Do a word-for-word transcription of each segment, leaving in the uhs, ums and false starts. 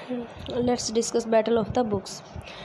Let's discuss Battle of the Books.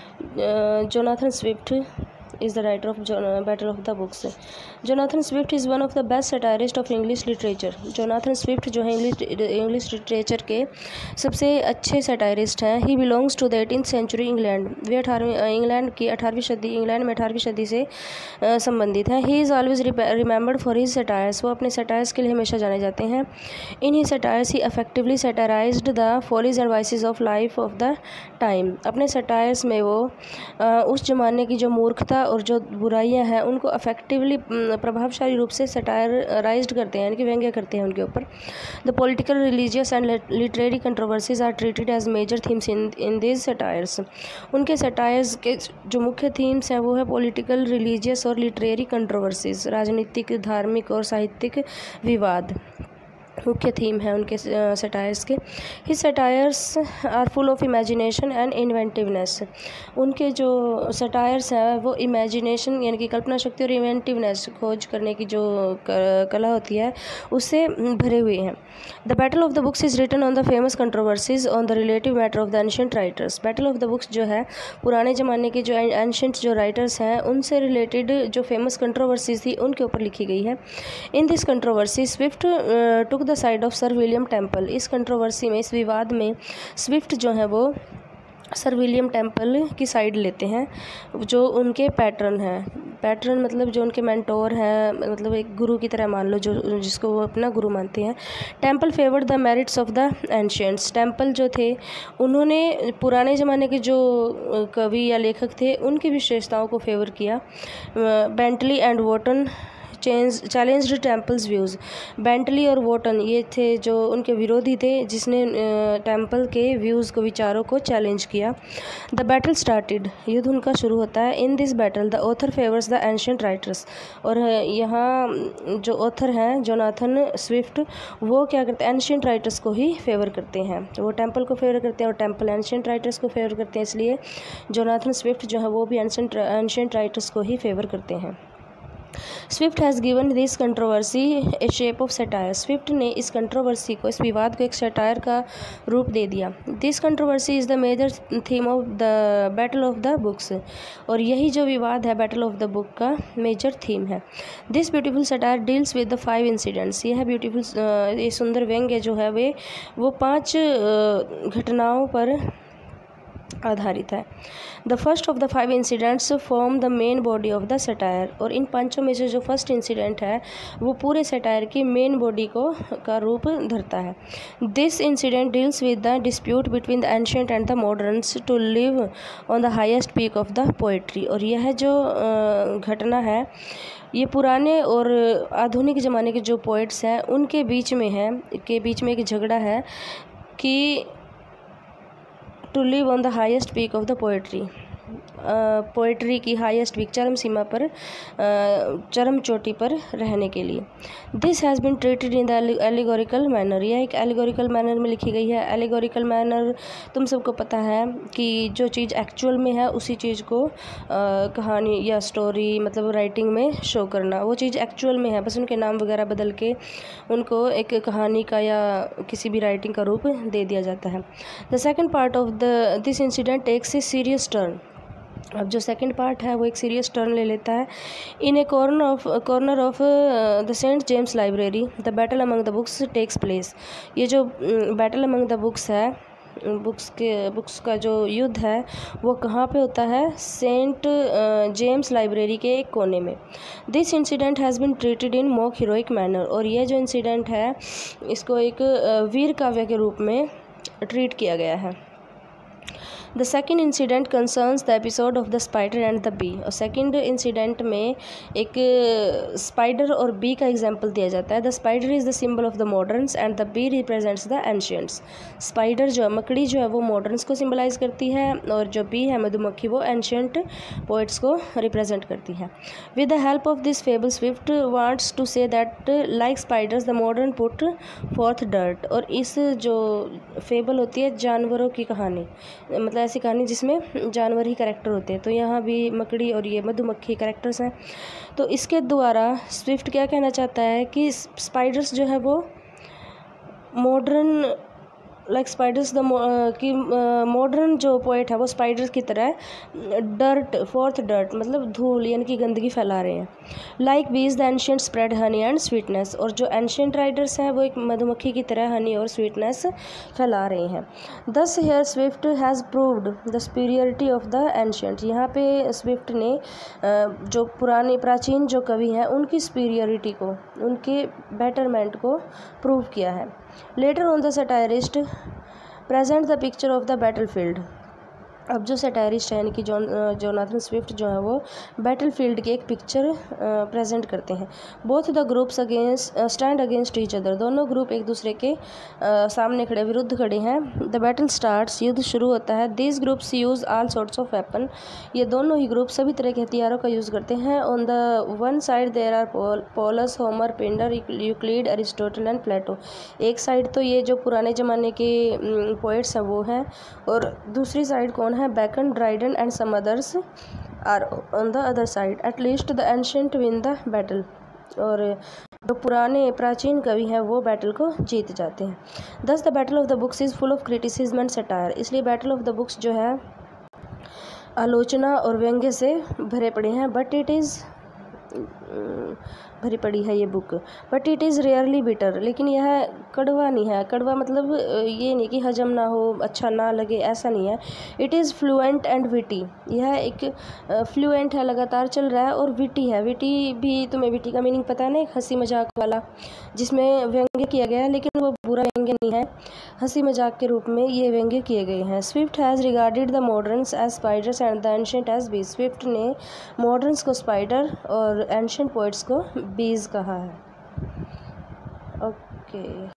Uh, Jonathan Swift is the writer of John, uh, Battle of the Books. Jonathan Swift is one of the best satirists of English literature. Jonathan Swift जो है English English literature के सबसे अच्छे satirist हैं. He belongs to the eighteen century England. वे अठारहवीं England की अठारहवीं सदी इंग्लैंड में अठारहवीं सदी से uh, संबंधित हैं. He is always remembered for his satires. वो अपने सटायर्स के लिए हमेशा जाने जाते हैं. In he satires he effectively satirized the follies and vices of life of the time. अपने सटायर्स में वो uh, उस जमाने की जो मूर्खता और जो बुराइयां हैं उनको अफेक्टिवली प्रभावशाली रूप से सटायराइज्ड करते हैं, यानी कि व्यंग्य करते हैं उनके ऊपर. The political, religious and literary controversies are treated as major themes in in this satires. उनके सटायर्स के जो मुख्य थीम्स हैं वो है पॉलिटिकल, रिलीजियस और लिटरेरी कंट्रोवर्सीज. राजनीतिक, धार्मिक और साहित्यिक विवाद मुख्य थीम है उनके सटायर्स के. His satires are full of imagination and inventiveness. उनके जो सटायर्स हैं वो इमेजिनेशन यानी कि कल्पना शक्ति और इन्वेंटिवनेस, खोज करने की जो कला होती है, उससे भरे हुए हैं. The battle of the books is written on the famous controversies on the relative matter of the ancient writers. Battle of the books जो है पुराने ज़माने के जो एंशिएंट जो राइटर्स हैं उनसे रिलेटेड जो फेमस कंट्रोवर्सीज थी उनके ऊपर लिखी गई है. In this controversy Swift took the side of Sir William Temple. इस कंट्रोवर्सी में, इस विवाद में स्विफ्ट जो है वो सर विलियम टेम्पल की साइड लेते हैं, जो उनके पैटर्न हैं. पैटर्न मतलब जो उनके मेंटोर हैं, मतलब एक गुरु की तरह मान लो, जो जिसको वो अपना गुरु मानते हैं. Temple favoured the merits of the ancients. Temple जो थे उन्होंने पुराने ज़माने के जो कवि या लेखक थे उनकी विशेषताओं को फेवर किया. Bentley and Wotton change challenged Temple's views. Bentley और वॉटन ये थे जो उनके विरोधी थे, जिसने टेम्पल के व्यूज़ को, विचारों को चैलेंज किया. The battle started. युद्ध उनका शुरू होता है. In this battle the author favours the ancient writers. और यहाँ जो ऑथर हैं जोनाथन स्विफ्ट, वो क्या करते हैं, एंशिएंट राइटर्स को ही फेवर करते हैं. वो टेम्पल को फेवर करते हैं और टेम्पल एंशिएंट राइटर्स को फेवर करते हैं. इसलिए जोनाथन स्विफ्ट जो है वो भी एंशिएंट एंशिएंट राइटर्स को ही फेवर करते हैं. Swift has given this controversy a shape of satire. Swift ने इस कंट्रोवर्सी को, इस विवाद को एक सटायर का रूप दे दिया. This controversy is the major theme of the battle of the books. और यही जो विवाद है बैटल ऑफ द बुक का मेजर थीम है. This beautiful satire deals with the five incidents. यह ब्यूटीफुल, ये सुंदर व्यंग्य जो है वे वो पाँच घटनाओं पर आधारित है. The first of the five incidents form the main body of the satire. और इन पांचों में से जो फर्स्ट इंसिडेंट है वो पूरे सटायर की मेन बॉडी को का रूप धरता है. This incident deals with the dispute between the ancient and the moderns to live on the highest peak of the poetry. और यह जो घटना है ये पुराने और आधुनिक ज़माने के जो पोइट्स हैं उनके बीच में है के बीच में एक झगड़ा है कि to live on the highest peak of the poetry. Poetry की हाईएस्ट पीक, चरम सीमा पर, चरम चोटी पर रहने के लिए. This has been treated in the allegorical manner. यह एक एलिगोरिकल मैनर में लिखी गई है. एलिगोरिकल मैनर तुम सबको पता है कि जो चीज़ एक्चुअल में है उसी चीज़ को आ, कहानी या स्टोरी मतलब राइटिंग में शो करना. वो चीज़ एक्चुअल में है, बस उनके नाम वगैरह बदल के उनको एक कहानी का या किसी भी राइटिंग का रूप दे दिया जाता है. The second part of the this incident takes a serious turn. अब जो सेकंड पार्ट है वो एक सीरियस टर्न ले लेता है. In a corner of corner of the Saint James library the battle among the books takes place. ये जो बैटल अमंग द बुक्स है, बुक्स के बुक्स का जो युद्ध है वो कहाँ पे होता है, सेंट जेम्स लाइब्रेरी के एक कोने में. This incident has been treated in mock heroic manner. और ये जो इंसिडेंट है इसको एक वीर काव्य के रूप में ट्रीट किया गया है. The second incident concerns the episode of the spider and the bee. और सेकेंड इंसिडेंट में एक स्पाइडर और बी का एग्जाम्पल दिया जाता है. The spider is the symbol of the moderns and the bee represents the ancients. Spider जो है, मकड़ी जो है वो मॉडर्न्स को सिंबलाइज करती है और जो बी है, मधुमक्खी, वो एंशिएंट पोइट्स को रिप्रेजेंट करती है. With the help of this fable Swift wants to say that like spiders the modern put forth dirt. और इस जो फेबल होती है जानवरों की कहानी, मतलब ऐसी कहानी जिसमें जानवर ही कैरेक्टर होते हैं, तो यहाँ भी मकड़ी और ये मधुमक्खी कैरेक्टर्स हैं. तो इसके द्वारा स्विफ्ट क्या कहना चाहता है कि स्पाइडर्स जो है वो मॉडर्न लाइक स्पाइडर्स द कि मॉडर्न जो पोएट है वो स्पाइडर्स की तरह डर्ट फोर्थ डर्ट मतलब धूल यानी कि गंदगी फैला रहे हैं। Like bees the ancient spread honey and sweetness, और जो एंशियंट राइडर्स हैं वो एक मधुमक्खी की तरह हनी और स्वीटनेस फैला रहे हैं। Thus here Swift has proved the superiority of the ancient, यहाँ पे स्विफ्ट ने जो पुराने प्राचीन जो कवि हैं उनकी सुपीरियरिटी को, उनके बेटरमेंट को प्रूव किया है। Later on the satirist present the picture of the battlefield, अब जो सटायरिस्ट है यानी कि जॉन जोनाथन स्विफ्ट जो है वो बैटलफील्ड की एक पिक्चर प्रेजेंट करते हैं। Both the groups against stand against each other, दोनों ग्रुप एक दूसरे के uh, सामने खड़े विरुद्ध खड़े हैं। द बैटल स्टार्ट्स, युद्ध शुरू होता है। These groups use all sorts of weapon, ये दोनों ही ग्रुप सभी तरह के हथियारों का यूज़ करते हैं। On the one side there are Polus, Homer, Pindar, Euclid, Aristotle and Plato, एक साइड तो ये जो पुराने ज़माने के पोइट्स हैं वो हैं, और दूसरी साइड कौन है, Bacon, Dryden and some others are on the other side. At least the ancient win the battle, और जो पुराने प्राचीन कवि हैं वो बैटल को जीत जाते हैं। Thus the battle of the books is full of criticism and satire, इसलिए बैटल ऑफ द बुक्स जो है आलोचना और व्यंग्य से भरे पड़े हैं। बट इट इज़ भरी पड़ी है ये book, but it is rarely bitter, लेकिन यह कड़वा नहीं है। कड़वा मतलब ये नहीं कि हजम ना हो, अच्छा ना लगे, ऐसा नहीं है। It is fluent and witty, यह एक फ्लुएंट है, लगातार चल रहा है, और विटी है। विटी भी, तुम्हें विटी का मीनिंग पता है ना, एक हंसी मजाक वाला, जिसमें व्यंग्य किया गया है, लेकिन वो बुरा व्यंग्य नहीं है, हंसी मजाक के रूप में ये व्यंग्य किए गए हैं। Swift has regarded the moderns as spiders and the ancient as bees, Swift ने मॉडर्न्स को स्पाइडर और एंशियंट पोइट्स को बीज कहा है। ओके।